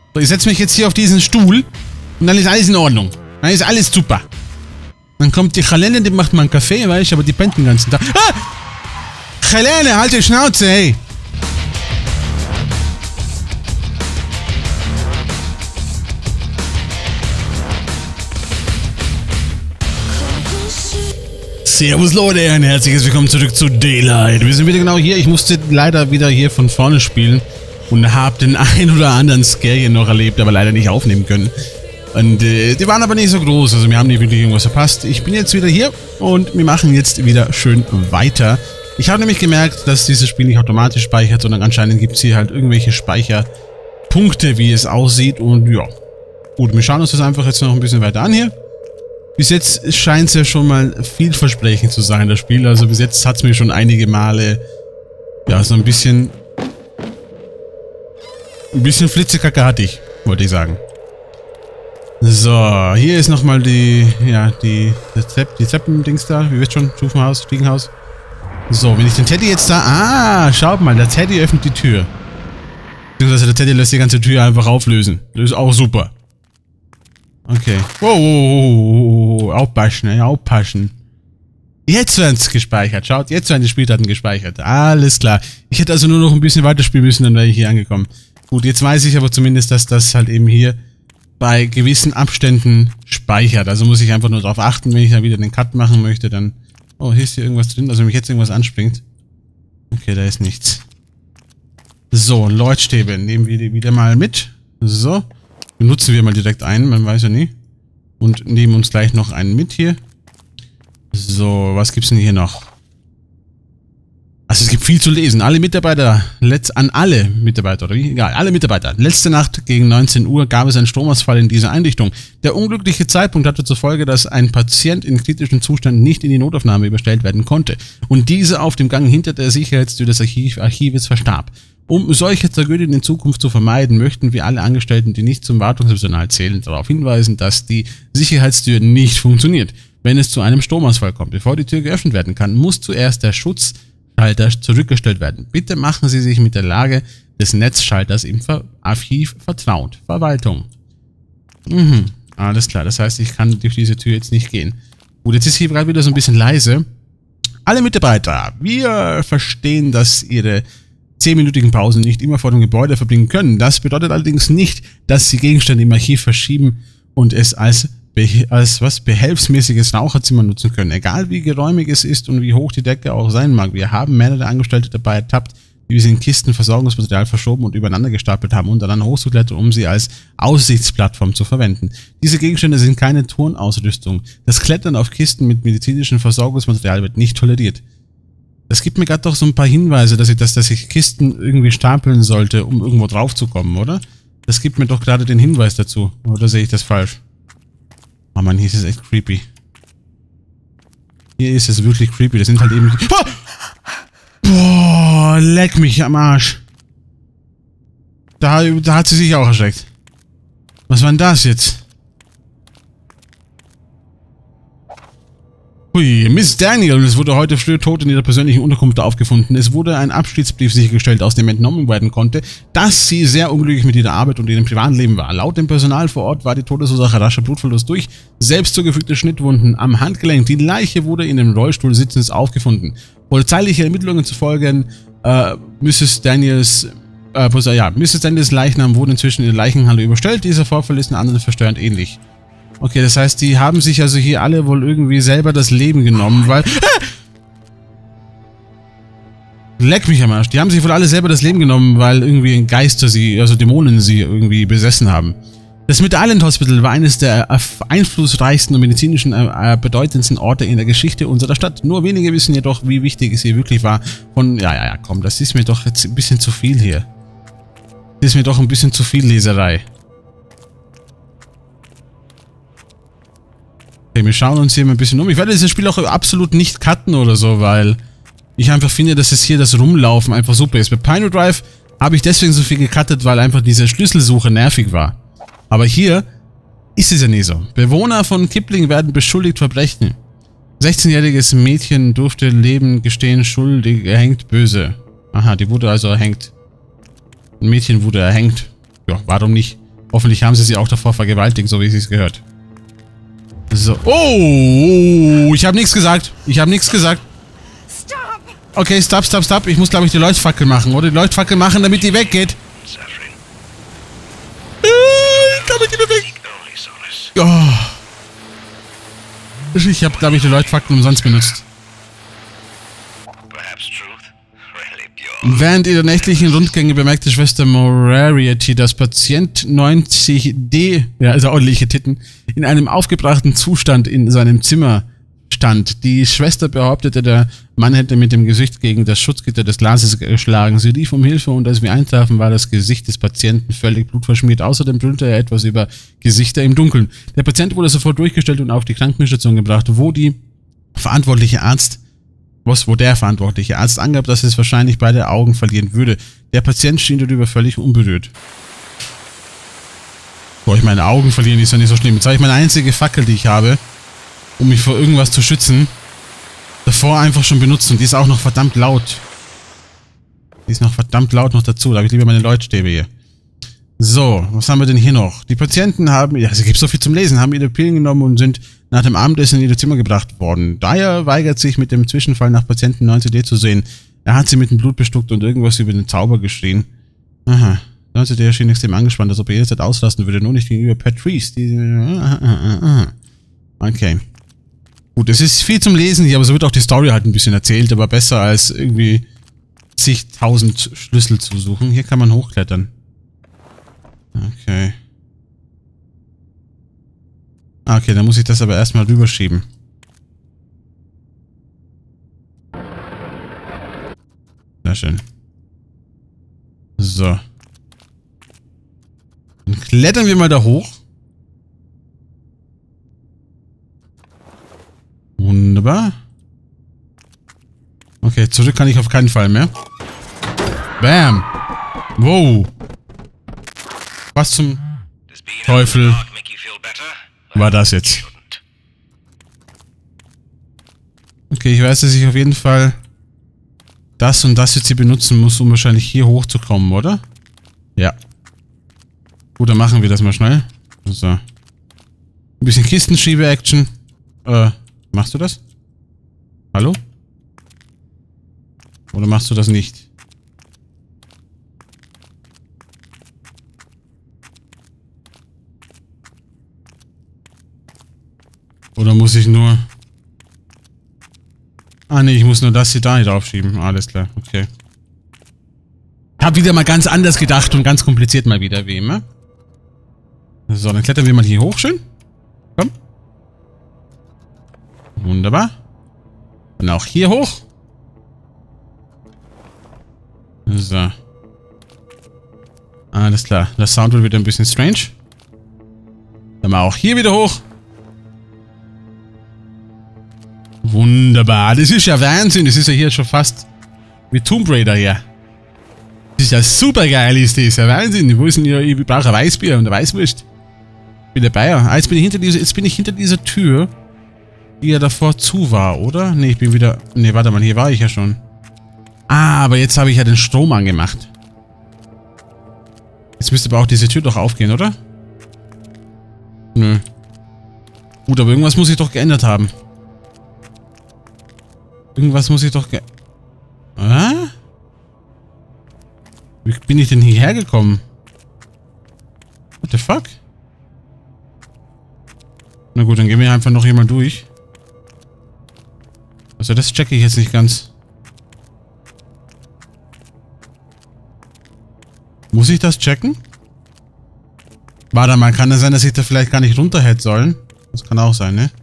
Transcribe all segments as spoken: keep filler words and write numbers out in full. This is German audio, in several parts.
So, ich setze mich jetzt hier auf diesen Stuhl und dann ist alles in Ordnung. Dann ist alles super. Dann kommt die Helene, die macht mal einen Kaffee, weiß ich, aber die pennt den ganzen Tag. Ah! Helene, halt die Schnauze, hey! Servus Leute und herzliches Willkommen zurück zu Daylight. Wir sind wieder genau hier. Ich musste leider wieder hier von vorne spielen und habe den ein oder anderen Scare hier noch erlebt, aber leider nicht aufnehmen können. Und äh, die waren aber nicht so groß, also wir haben nicht wirklich irgendwas verpasst. Ich bin jetzt wieder hier und wir machen jetzt wieder schön weiter. Ich habe nämlich gemerkt, dass dieses Spiel nicht automatisch speichert, sondern anscheinend gibt es hier halt irgendwelche Speicherpunkte, wie es aussieht. Und ja, gut, wir schauen uns das einfach jetzt noch ein bisschen weiter an hier. Bis jetzt scheint es ja schon mal vielversprechend zu sein, das Spiel. Also bis jetzt hat es mir schon einige Male, ja, so ein bisschen, ein bisschen Flitzekacke-artig, wollte ich sagen. So, hier ist nochmal die, ja, die, die, Trepp, die Treppendings da, wie wisst schon, Stufenhaus, Stiegenhaus. So, wenn ich den Teddy jetzt da, ah, schaut mal, der Teddy öffnet die Tür. Beziehungsweise der Teddy lässt die ganze Tür einfach auflösen. Das ist auch super. Okay. Wow, wow, wow, aufpassen, ne? Aufpassen. Jetzt werden es gespeichert. Schaut, jetzt werden die Spieldaten gespeichert. Alles klar. Ich hätte also nur noch ein bisschen weiterspielen müssen, dann wäre ich hier angekommen. Gut, jetzt weiß ich aber zumindest, dass das halt eben hier bei gewissen Abständen speichert. Also muss ich einfach nur darauf achten, wenn ich dann wieder den Cut machen möchte, dann... Oh, hier ist hier irgendwas drin. Also wenn mich jetzt irgendwas anspringt. Okay, da ist nichts. So, Leuchtstäbe. Nehmen wir die wieder mal mit. So. Benutzen wir mal direkt einen, man weiß ja nie. Und nehmen uns gleich noch einen mit hier. So, was gibt's denn hier noch? Also es gibt viel zu lesen. Alle Mitarbeiter, letzt, an alle Mitarbeiter, oder wie? Egal, alle Mitarbeiter. Letzte Nacht gegen neunzehn Uhr gab es einen Stromausfall in dieser Einrichtung. Der unglückliche Zeitpunkt hatte zur Folge, dass ein Patient in kritischem Zustand nicht in die Notaufnahme überstellt werden konnte. Und diese auf dem Gang hinter der Sicherheitstür des Archiv Archives verstarb. Um solche Tragödien in Zukunft zu vermeiden, möchten wir alle Angestellten, die nicht zum Wartungspersonal zählen, darauf hinweisen, dass die Sicherheitstür nicht funktioniert. Wenn es zu einem Stromausfall kommt, bevor die Tür geöffnet werden kann, muss zuerst der Schutzschalter zurückgestellt werden. Bitte machen Sie sich mit der Lage des Netzschalters im Archiv vertraut. Verwaltung. Mhm, alles klar. Das heißt, ich kann durch diese Tür jetzt nicht gehen. Gut, jetzt ist hier gerade wieder so ein bisschen leise. Alle Mitarbeiter, wir verstehen, dass Ihre zehnminütigen Pausen nicht immer vor dem Gebäude verbringen können. Das bedeutet allerdings nicht, dass Sie Gegenstände im Archiv verschieben und es als, als was behelfsmäßiges Raucherzimmer nutzen können. Egal wie geräumig es ist und wie hoch die Decke auch sein mag. Wir haben mehrere Angestellte dabei ertappt, wie sie in Kisten Versorgungsmaterial verschoben und übereinander gestapelt haben, um dann hochzuklettern, um sie als Aussichtsplattform zu verwenden. Diese Gegenstände sind keine Turnausrüstung. Das Klettern auf Kisten mit medizinischem Versorgungsmaterial wird nicht toleriert. Das gibt mir gerade doch so ein paar Hinweise, dass ich, das, dass ich Kisten irgendwie stapeln sollte, um irgendwo drauf zu kommen, oder? Das gibt mir doch gerade den Hinweis dazu. Oder sehe ich das falsch? Oh Mann, hier ist es echt creepy. Hier ist es wirklich creepy. Das sind halt eben... Oh! Boah, leck mich am Arsch. Da, da hat sie sich auch erschreckt. Was war denn das jetzt? Hui, Miss Daniel, es wurde heute früh tot in ihrer persönlichen Unterkunft aufgefunden. Es wurde ein Abschiedsbrief sichergestellt, aus dem entnommen werden konnte, dass sie sehr unglücklich mit ihrer Arbeit und ihrem Privatleben war. Laut dem Personal vor Ort war die Todesursache rascher Blutverlust durch selbst zugefügte Schnittwunden am Handgelenk. Die Leiche wurde in dem Rollstuhl sitzend aufgefunden. Polizeiliche Ermittlungen zufolge äh, Misses Daniels äh, ja, Misses Daniels Leichnam wurde inzwischen in der Leichenhalle überstellt. Dieser Vorfall ist in anderen verstörend ähnlich. Okay, das heißt, die haben sich also hier alle wohl irgendwie selber das Leben genommen, weil... Ah! Leck mich am Arsch. Die haben sich wohl alle selber das Leben genommen, weil irgendwie ein Geister sie, also Dämonen sie irgendwie besessen haben. Das Mid Island Hospital war eines der einflussreichsten und medizinischen äh, bedeutendsten Orte in der Geschichte unserer Stadt. Nur wenige wissen jedoch, wie wichtig es hier wirklich war. Von, ja, ja, ja, komm, das ist mir doch jetzt ein bisschen zu viel hier. Das ist mir doch ein bisschen zu viel Leserei. Okay, wir schauen uns hier mal ein bisschen um. Ich werde dieses Spiel auch absolut nicht cutten oder so, weil ich einfach finde, dass es hier das Rumlaufen einfach super ist. Bei Pino Drive habe ich deswegen so viel gecuttet, weil einfach diese Schlüsselsuche nervig war. Aber hier ist es ja nie so. Bewohner von Kipling werden beschuldigt Verbrechen. sechzehnjähriges Mädchen durfte Leben gestehen, schuldig, erhängt, böse. Aha, die wurde also erhängt. Ein Mädchen wurde erhängt. Ja, warum nicht? Hoffentlich haben sie sie auch davor vergewaltigt, so wie sie es gehört. So. Oh, ich habe nichts gesagt. Ich habe nichts gesagt. Okay, stop, stop, stop. Ich muss, glaube ich, die Leuchtfackel machen, oder? Die Leuchtfackel machen, damit die weggeht. Äh, damit die nur weg. Oh. Ich habe, glaube ich, die Leuchtfackel umsonst benutzt. Während ihrer nächtlichen Rundgänge bemerkte Schwester Moriarty, dass Patient neunzig D, ja, also ordentliche Titten, in einem aufgebrachten Zustand in seinem Zimmer stand. Die Schwester behauptete, der Mann hätte mit dem Gesicht gegen das Schutzgitter des Glases geschlagen. Sie rief um Hilfe und als wir eintrafen, war das Gesicht des Patienten völlig blutverschmiert. Außerdem brüllte er etwas über Gesichter im Dunkeln. Der Patient wurde sofort durchgestellt und auf die Krankenstation gebracht, wo die verantwortliche Arzt Was, wo der verantwortliche Arzt angab, dass es wahrscheinlich beide Augen verlieren würde. Der Patient schien darüber völlig unberührt. Boah, ich meine Augen verlieren ist ja nicht so schlimm. Jetzt habe ich meine einzige Fackel, die ich habe, um mich vor irgendwas zu schützen, davor einfach schon benutzt. Und die ist auch noch verdammt laut. Die ist noch verdammt laut noch dazu. Da habe ich lieber meine Leuchtstäbe hier. So, was haben wir denn hier noch? Die Patienten haben, ja, es gibt so viel zum Lesen, haben ihre Pillen genommen und sind nach dem Abendessen in ihr Zimmer gebracht worden. Dyer weigert sich mit dem Zwischenfall nach Patienten neunzig D zu sehen. Er hat sie mit dem Blut bestuckt und irgendwas über den Zauber geschrien. Aha. neunzig D schien extrem angespannt, als ob er jederzeit auslassen würde, nur nicht gegenüber Patrice. Die, okay. Gut, es ist viel zum Lesen hier, aber so wird auch die Story halt ein bisschen erzählt, aber besser als irgendwie zigtausend Schlüssel zu suchen. Hier kann man hochklettern. Okay. Okay, dann muss ich das aber erstmal rüberschieben. Sehr schön. So. Dann klettern wir mal da hoch. Wunderbar. Okay, zurück kann ich auf keinen Fall mehr. Bam. Wow. Was zum Teufel war das jetzt? Okay, ich weiß, dass ich auf jeden Fall das und das jetzt hier benutzen muss, um wahrscheinlich hier hochzukommen, oder? Ja. Gut, dann machen wir das mal schnell. So. Ein bisschen Kistenschiebe-Action. Äh, machst du das? Hallo? Oder machst du das nicht? Oder muss ich nur... Ah ne, ich muss nur das hier da draufschieben. Alles klar, okay. Hab wieder mal ganz anders gedacht und ganz kompliziert mal wieder, wie immer. So, dann klettern wir mal hier hoch, schön. Komm. Wunderbar. Und auch hier hoch. So. Alles klar. Der Sound wird wieder ein bisschen strange. Dann mal auch hier wieder hoch. Wunderbar. Das ist ja Wahnsinn. Das ist ja hier schon fast wie Tomb Raider hier. Das ist ja super geil, ist das. Ja Wahnsinn. Wo ist denn hier? Ich brauche ein Weißbier und eine Weißwurst. Ich bin dabei. Ah, jetzt bin ich hinter dieser, jetzt bin ich hinter dieser Tür, die ja davor zu war, oder? Ne, ich bin wieder... Ne, warte mal, hier war ich ja schon. Ah, aber jetzt habe ich ja den Strom angemacht. Jetzt müsste aber auch diese Tür doch aufgehen, oder? Nö. Gut, aber irgendwas muss ich doch geändert haben. Irgendwas muss ich doch ge... Ah? Wie bin ich denn hierher gekommen? What the fuck? Na gut, dann gehen wir einfach noch hier mal durch. Also das checke ich jetzt nicht ganz. Muss ich das checken? Warte mal, kann es sein, dass ich da vielleicht gar nicht runter hätte sollen? Das kann auch sein, ne?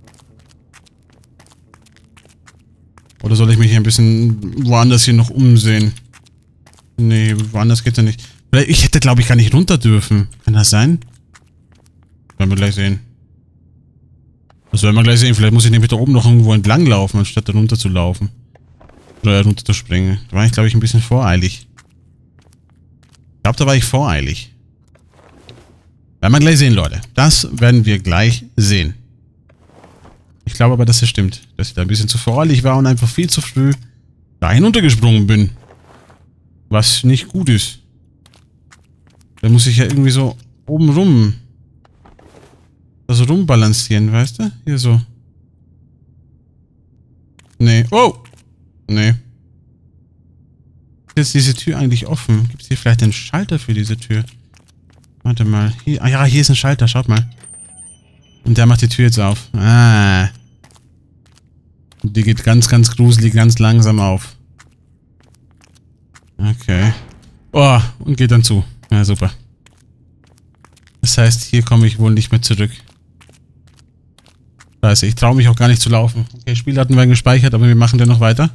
Oder soll ich mich hier ein bisschen woanders hier noch umsehen? Nee, woanders geht's ja nicht. Ich hätte, glaube ich, gar nicht runter dürfen. Kann das sein? Werden wir gleich sehen. Das werden wir gleich sehen. Vielleicht muss ich nämlich da oben noch irgendwo entlang laufen, anstatt da runter zu laufen. Oder runter zu springen. Da war ich, glaube ich, ein bisschen voreilig. Ich glaube, da war ich voreilig. Werden wir gleich sehen, Leute. Das werden wir gleich sehen. Ich glaube aber, dass es stimmt. Dass ich da ein bisschen zu voreilig war und einfach viel zu früh da hinuntergesprungen bin. Was nicht gut ist. Da muss ich ja irgendwie so oben rum. Also rumbalancieren, weißt du? Hier so. Nee. Oh! Nee. Ist diese Tür eigentlich offen? Gibt es hier vielleicht einen Schalter für diese Tür? Warte mal. Hier, ah ja, hier ist ein Schalter, schaut mal. Und der macht die Tür jetzt auf. Ah. Und die geht ganz, ganz gruselig, ganz langsam auf. Okay. Oh, und geht dann zu. Ja, super. Das heißt, hier komme ich wohl nicht mehr zurück. Scheiße, ich traue mich auch gar nicht zu laufen. Okay, Spieldaten werden gespeichert, aber wir machen den noch weiter.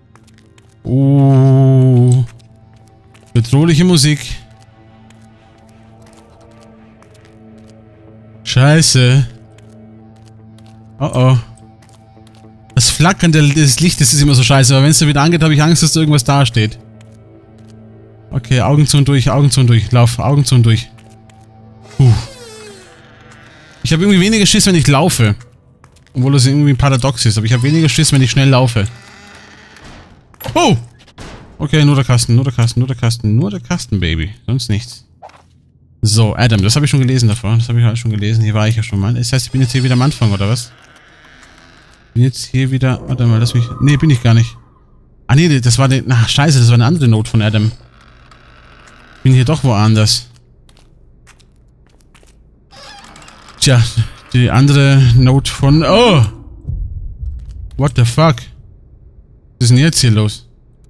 Oh. Bedrohliche Musik. Scheiße. Oh oh. Das Flackern des Lichtes ist immer so scheiße, aber wenn es da wieder angeht, habe ich Angst, dass da irgendwas dasteht. Okay, Augen zu und durch, Augen zu und durch. Lauf, Augen zu und durch. Puh. Ich habe irgendwie weniger Schiss, wenn ich laufe. Obwohl das irgendwie paradox ist, aber ich habe weniger Schiss, wenn ich schnell laufe. Oh! Okay, nur der Kasten, nur der Kasten, nur der Kasten, nur der Kasten, Baby. Sonst nichts. So, Adam, das habe ich schon gelesen davor. Das habe ich halt schon gelesen. Hier war ich ja schon mal. Das heißt, ich bin jetzt hier wieder am Anfang, oder was? Bin jetzt hier wieder... Warte mal, lass mich... Nee, bin ich gar nicht. Ah, nee, das war die... Ach, scheiße, das war eine andere Note von Adam. Bin hier doch woanders. Tja, die andere Note von... Oh! What the fuck? Was ist denn jetzt hier los?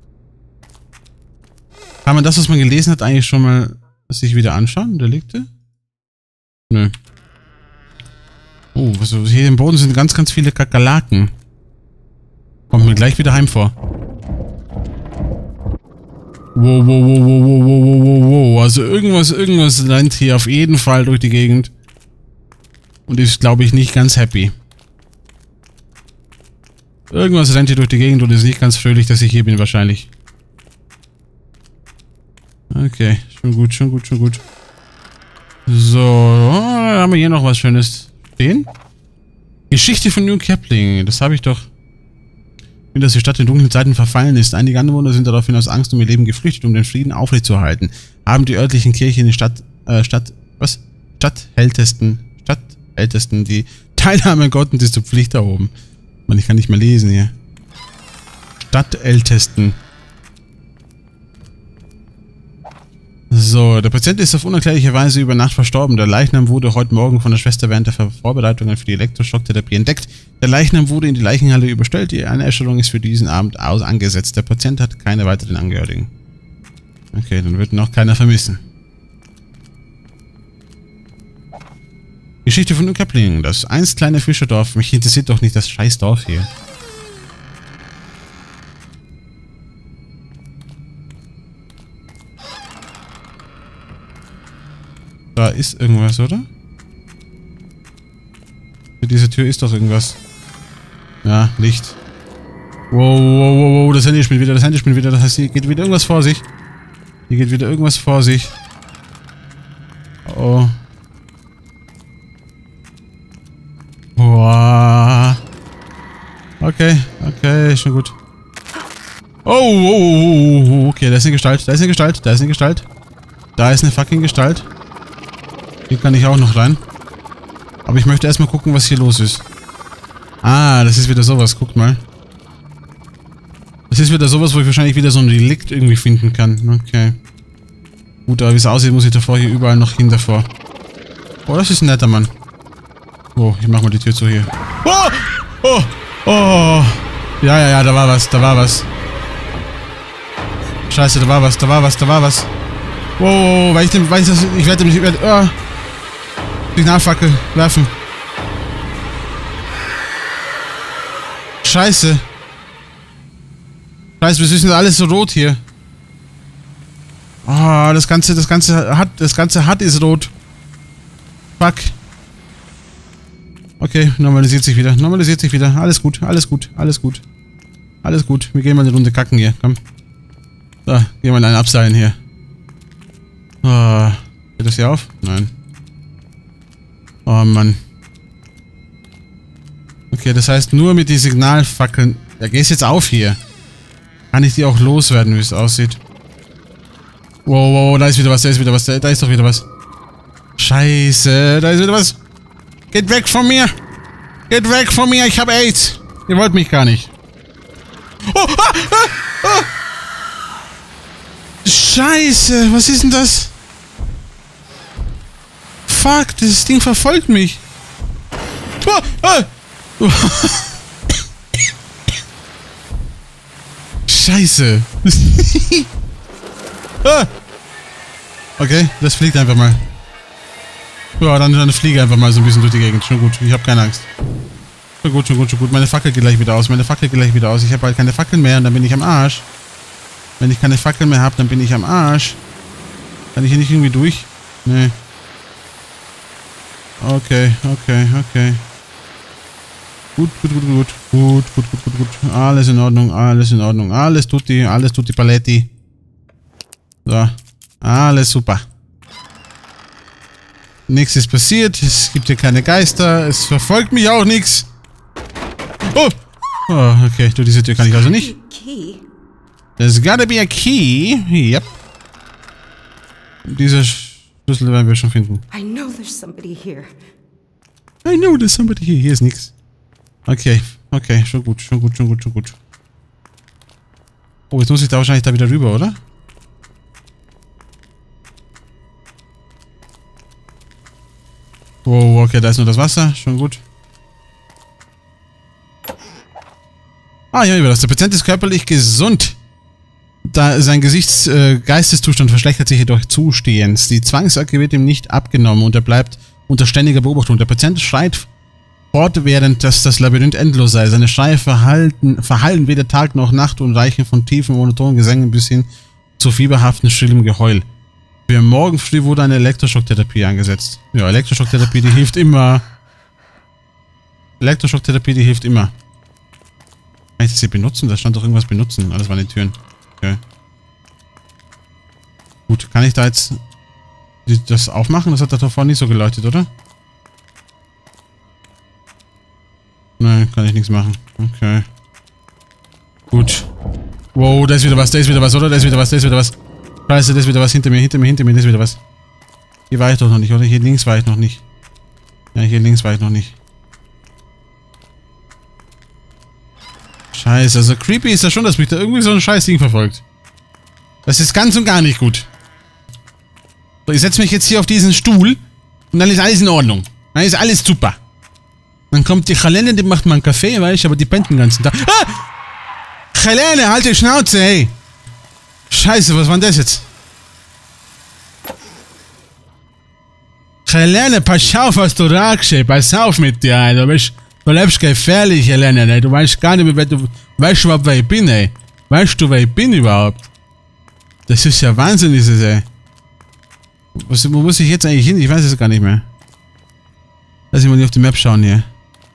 Kann man das, was man gelesen hat, eigentlich schon mal sich wieder anschauen? Delikte? Nö. Oh, was, hier im Boden sind ganz, ganz viele Kakerlaken. Kommt mir gleich wieder heim vor. Wow, wow, wow, wow, wow, wow, wow, wow. Also irgendwas, irgendwas rennt hier auf jeden Fall durch die Gegend. Und ist, glaube ich, nicht ganz happy. Irgendwas rennt hier durch die Gegend und ist nicht ganz fröhlich, dass ich hier bin, wahrscheinlich. Okay, schon gut, schon gut, schon gut. So, oh, dann haben wir hier noch was Schönes stehen. Geschichte von New Kepling, das habe ich doch. Wie dass die Stadt in dunklen Zeiten verfallen ist. Einige Anwohner sind daraufhin aus Angst um ihr Leben geflüchtet, um den Frieden aufrechtzuerhalten. Haben die örtlichen Kirchen in Stadt, äh, Stadt, was? Stadtältesten, Stadtältesten die Teilnahme an Gottesdienst zur Pflicht erhoben. Man, ich kann nicht mehr lesen hier. Stadtältesten. So, der Patient ist auf unerklärliche Weise über Nacht verstorben. Der Leichnam wurde heute Morgen von der Schwester während der Vorbereitungen für die Elektroschocktherapie entdeckt. Der Leichnam wurde in die Leichenhalle überstellt. Die Einäscherung ist für diesen Abend aus angesetzt. Der Patient hat keine weiteren Angehörigen. Okay, dann wird noch keiner vermissen. Geschichte von New Kepling. Das einst kleine Fischerdorf. Mich interessiert doch nicht das scheiß Dorf hier. Da ist irgendwas, oder? Für diese Tür ist doch irgendwas. Ja, Licht. Wow, wow, wow, wow, das Handy spielt wieder, das Handy spielt wieder. Das heißt, hier geht wieder irgendwas vor sich. Hier geht wieder irgendwas vor sich. Oh. Boah. Okay, okay, schon gut. Oh, oh, oh, oh, okay, da ist eine Gestalt, da ist eine Gestalt, da ist eine Gestalt. Da ist eine fucking Gestalt. Hier kann ich auch noch rein. Aber ich möchte erstmal gucken, was hier los ist. Ah, das ist wieder sowas. Guckt mal. Das ist wieder sowas, wo ich wahrscheinlich wieder so ein Relikt irgendwie finden kann. Okay. Gut, aber wie es aussieht, muss ich davor hier überall noch hin davor. Oh, das ist ein netter Mann. Oh, ich mach mal die Tür zu hier. Oh! Oh! Oh! Ja, ja, ja, da war was, da war was. Scheiße, da war was, da war was, da war was. Wow, weil ich dem, weil ich das, ich werde mich, ich werde, oh. Signalfackel werfen. Scheiße. Scheiße, wir sind alles so rot hier. Oh, das ganze, das ganze hat, das ganze hat ist rot. Fuck. Okay, normalisiert sich wieder, normalisiert sich wieder. Alles gut, alles gut, alles gut. Alles gut, wir gehen mal eine Runde kacken hier, komm. So, gehen wir mal einen abseilen hier. Oh, geht das hier auf? Nein. Oh Mann. Okay, das heißt nur mit den Signalfackeln. Ja, gehst jetzt auf hier. Kann ich die auch loswerden, wie es aussieht. Wow, wow, da ist wieder was, da ist wieder was, da, da ist doch wieder was. Scheiße, da ist wieder was. Geht weg von mir. Geht weg von mir, ich habe AIDS. Ihr wollt mich gar nicht. Oh, ah, ah, ah. Scheiße, was ist denn das? Fuck, das Ding verfolgt mich. Oh, ah. Scheiße. Ah. Okay, das fliegt einfach mal. Ja, dann, dann fliege einfach mal so ein bisschen durch die Gegend. Schon gut, ich habe keine Angst. Schon gut, schon gut, schon gut. Meine Fackel geht gleich wieder aus. Meine Fackel geht gleich wieder aus. Ich habe halt keine Fackeln mehr und dann bin ich am Arsch. Wenn ich keine Fackeln mehr habe, dann bin ich am Arsch. Kann ich hier nicht irgendwie durch? Nee. Okay, okay, okay. Gut, gut, gut, gut. Gut, gut, gut, gut, gut. Alles in Ordnung, alles in Ordnung. Alles tutti, alles tutti paletti. So. Alles super. Nichts ist passiert. Es gibt hier keine Geister. Es verfolgt mich auch nichts. Oh! Oh, okay. Du, diese Tür kann ich also nicht. There's gotta be a key. Yep. Dieser Schlüssel werden wir schon finden. I know there's somebody here. I know there's somebody here. Hier ist nichts. Okay. Okay. Schon gut. Schon gut. Schon gut. Schon gut. Oh, jetzt muss ich da wahrscheinlich da wieder rüber, oder? Wow, okay, da ist nur das Wasser. Schon gut. Ah, ja, über das. Der Patient ist körperlich gesund. Da sein Gesichts äh, Geisteszustand verschlechtert sich jedoch zusehends. Die Zwangsjacke wird ihm nicht abgenommen und er bleibt unter ständiger Beobachtung. Der Patient schreit fortwährend, dass das Labyrinth endlos sei. Seine Schreie verhalten, verhallen weder Tag noch Nacht und reichen von tiefen, monotonen Gesängen bis hin zu fieberhaften, schrillem Geheul. Für morgen früh wurde eine Elektroschocktherapie angesetzt. Ja, Elektroschocktherapie, die hilft immer. Elektroschocktherapie, die hilft immer. Kann ich das hier benutzen? Da stand doch irgendwas benutzen. Alles waren die Türen. Okay. Gut, kann ich da jetzt das aufmachen? Das hat da davor nicht so geleuchtet, oder? Nein, kann ich nichts machen. Okay. Gut. Wow, da ist wieder was, da ist wieder was, oder? Da ist wieder was, da ist wieder was. Scheiße, da ist wieder was hinter mir, hinter mir, hinter mir, da ist wieder was. Hier war ich doch noch nicht, oder? Hier links war ich noch nicht. Ja, hier links war ich noch nicht. Scheiße, also creepy ist das schon, dass mich da irgendwie so ein scheiß Ding verfolgt. Das ist ganz und gar nicht gut. So, ich setze mich jetzt hier auf diesen Stuhl und dann ist alles in Ordnung. Dann ist alles super. Dann kommt die Helene, die macht mal einen Kaffee, weiß ich, aber die pennt den ganzen Tag. Ah! Helene, halt die Schnauze, ey! Scheiße, was war denn das jetzt? Helene, pass auf, was du sagst, ey. Pass auf mit dir, ey. Du bist, du lebst gefährlich, Helene, ey. Du weißt gar nicht, wer du, weißt du überhaupt, wer ich bin, ey? Weißt du, wer ich bin überhaupt? Das ist ja Wahnsinn, ist es, ey. Was, wo muss ich jetzt eigentlich hin? Ich weiß es gar nicht mehr. Lass mich mal nicht auf die Map schauen hier.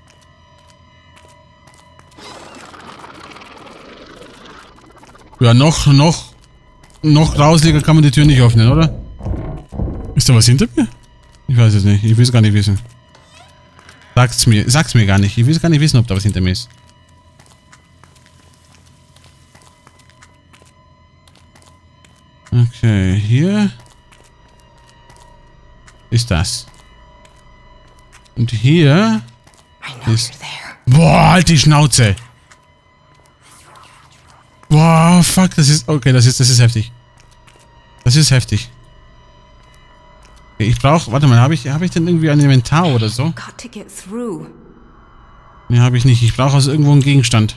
Ja, noch, noch, noch grauslicher kann man die Tür nicht öffnen, oder? Ist da was hinter mir? Ich weiß es nicht. Ich will es gar nicht wissen. Sagt's mir, sag's mir gar nicht. Ich will es gar nicht wissen, ob da was hinter mir ist. Okay, hier ist das. Und hier ist... Boah, halt die Schnauze! Boah, fuck, das ist... Okay, das ist, das ist heftig. Das ist heftig. Okay, ich brauche... Warte mal, habe ich, hab ich denn irgendwie ein Inventar oder so? Ne, habe ich nicht. Ich brauche also irgendwo einen Gegenstand.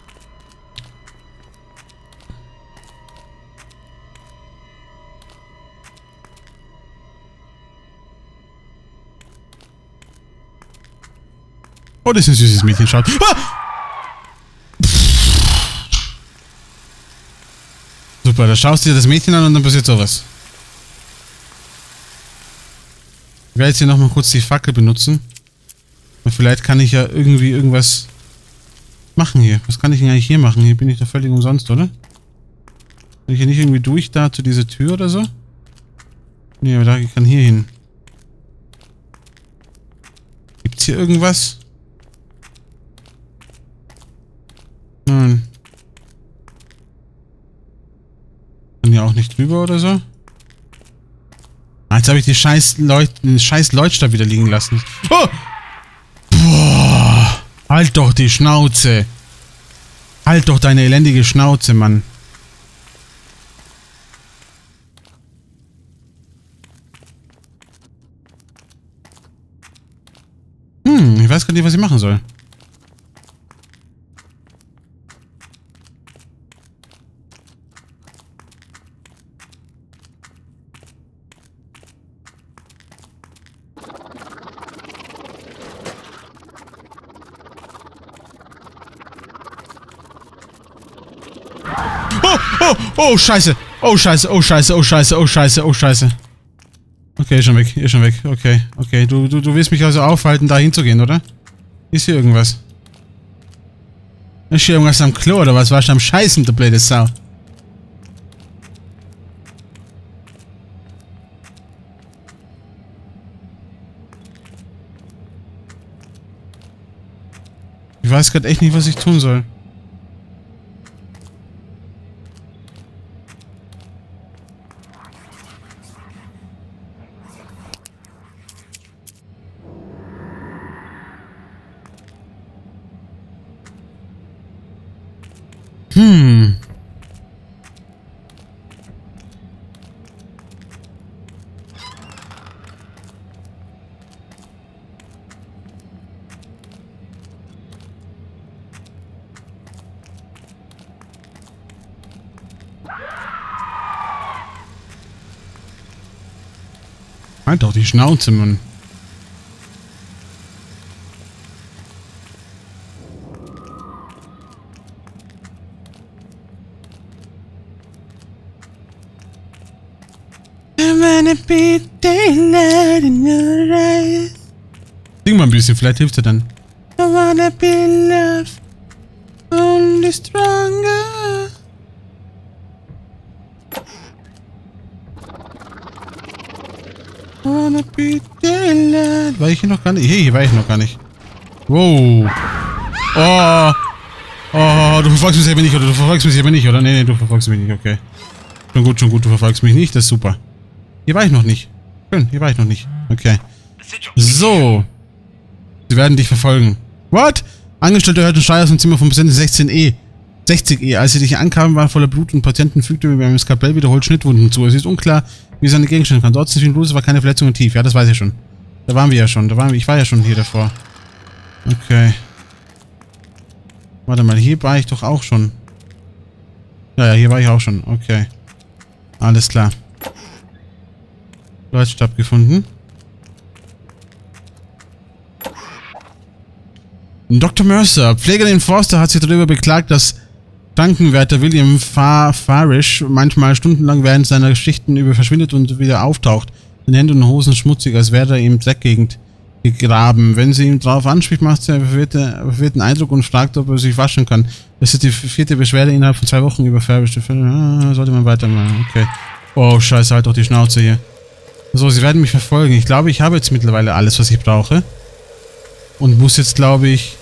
Oh, das ist ein süßes Mädchen, schaut. Ah! Super, da schaust du dir das Mädchen an und dann passiert sowas. Ich werde jetzt hier nochmal kurz die Fackel benutzen. Und vielleicht kann ich ja irgendwie irgendwas machen hier. Was kann ich denn eigentlich hier machen? Hier bin ich doch völlig umsonst, oder? Kann ich hier nicht irgendwie durch da zu dieser Tür oder so? Nee, aber da, ich kann hier hin. Gibt's hier irgendwas? Nein. Kann hier auch nicht drüber oder so? Ah, jetzt habe ich die scheiß Leut den scheiß Leuchtstab wieder liegen lassen. Oh! Boah! Halt doch die Schnauze! Halt doch deine elendige Schnauze, Mann! Hm, ich weiß gar nicht, was ich machen soll. Oh, oh, oh, scheiße. Oh, scheiße, oh, scheiße, oh, scheiße, oh, scheiße, oh, scheiße. Okay, ist schon weg, ist schon weg. Okay, okay. Du, du, du willst mich also aufhalten, da hinzugehen, oder? Ist hier irgendwas? Ist hier irgendwas am Klo, oder was? Warst du am Scheißen, du blöde Sau? Ich weiß gerade echt nicht, was ich tun soll. Hm. Halt doch die Schnauze, Mann. Sing mal ein bisschen, vielleicht hilft er dann. I wanna be loved, only stronger. I wanna be loved. War ich hier noch gar nicht? Hey, hier war ich noch gar nicht. Wow. Oh. Oh, du verfolgst mich aber nicht, oder? Du verfolgst mich aber nicht, oder? Nee, nee, du verfolgst mich nicht, okay. Schon gut, schon gut, du verfolgst mich nicht, das ist super. Hier war ich noch nicht. Schön, hier war ich noch nicht. Okay. So. Sie werden dich verfolgen. What? Angestellte hörten Schrei aus dem Zimmer vom Patienten sechzehn E. sechzig E. Als sie dich ankamen, war voller Blut und Patienten fügte mit einem Skalpell wiederholt Schnittwunden zu. Es ist unklar, wie seine Gegenstände kann. Dort sind viel Blut, es war keine Verletzungen tief. Ja, das weiß ich schon. Da waren wir ja schon. Da waren wir, ich war ja schon hier davor. Okay. Warte mal, hier war ich doch auch schon. Ja, ja, hier war ich auch schon. Okay. Alles klar. Leuchtstab gefunden. Doktor Mercer, Pflegerin Forster, hat sich darüber beklagt, dass Krankenwärter William Far Farish manchmal stundenlang während seiner Schichten über verschwindet und wieder auftaucht. Den Händen und Hosen schmutzig, als wäre er ihm Dreckgegend gegraben. Wenn sie ihn darauf anspricht, macht sie einen verwirrten Eindruck und fragt, ob er sich waschen kann. Das ist die vierte Beschwerde innerhalb von zwei Wochen über Farish. Ah, sollte man weitermachen. Okay. Oh, scheiße, halt doch die Schnauze hier. So, sie werden mich verfolgen. Ich glaube, ich habe jetzt mittlerweile alles, was ich brauche. Und muss jetzt, glaube ich...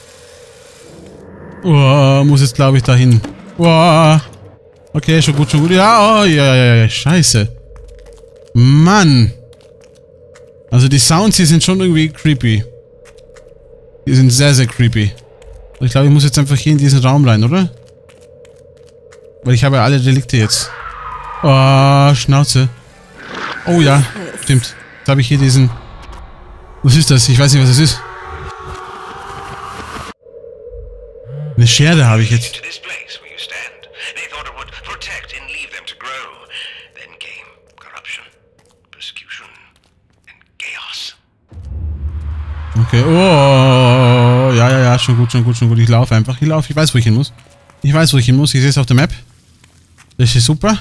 Oh, muss jetzt, glaube ich, dahin. Oh. Okay, schon gut, schon gut. Ja, oh, ja, ja, ja, scheiße. Mann. Also die Sounds hier sind schon irgendwie creepy. Die sind sehr, sehr creepy. Ich glaube, ich muss jetzt einfach hier in diesen Raum rein, oder? Weil ich habe ja alle Delikte jetzt. Oh, Schnauze. Oh ja, stimmt. Jetzt habe ich hier diesen... Was ist das? Ich weiß nicht, was das ist. Eine Schere habe ich jetzt. Okay, oh, ja, ja, ja, schon gut, schon gut, schon gut. Ich laufe einfach, ich laufe, ich weiß, wo ich hin muss. Ich weiß, wo ich hin muss, ich sehe es auf der Map. Das ist super.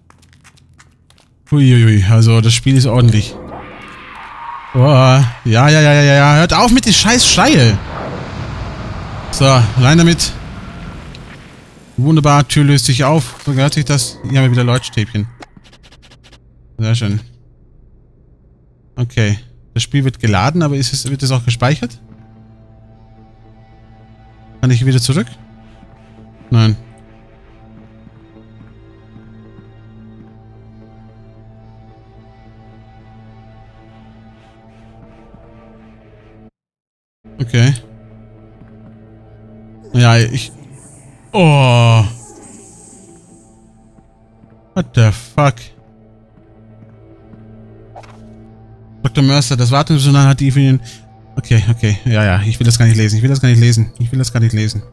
Uiuiui, also das Spiel ist ordentlich. Oh, ja, ja, ja, ja, ja, hört auf mit den scheiß Schreie. So, rein damit. Wunderbar, Tür löst sich auf. So gehört sich das. Hier haben wir wieder Leuchtstäbchen. Sehr schön. Okay. Das Spiel wird geladen, aber ist es, wird es auch gespeichert? Kann ich wieder zurück? Nein. Okay. Ja, ich... Oh. What the fuck? Doktor Mercer, das Wartungsjournal hat die für den... Okay, okay. Ja, ja. Ich will das gar nicht lesen. Ich will das gar nicht lesen. Ich will das gar nicht lesen.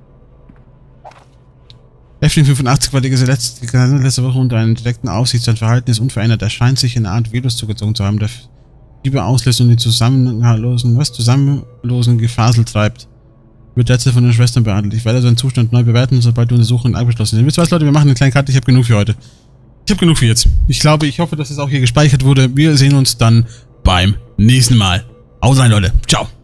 Häftling fünfundachtzig war die letzte, letzte Woche unter einem direkten Aufsicht. Sein Verhalten ist unverändert. Er scheint sich in eine Art Virus zugezogen zu haben, der Fieber auslöst und die zusammenlosen, was zusammenlosen Gefasel treibt. Wird derzeit von den Schwestern behandelt. Ich werde seinen Zustand neu bewerten, sobald die Untersuchungen abgeschlossen sind. Wisst ihr was, Leute? Wir machen einen kleinen Cut. Ich habe genug für heute. Ich habe genug für jetzt. Ich glaube, ich hoffe, dass es auch hier gespeichert wurde. Wir sehen uns dann beim nächsten Mal. Haut rein, Leute. Ciao.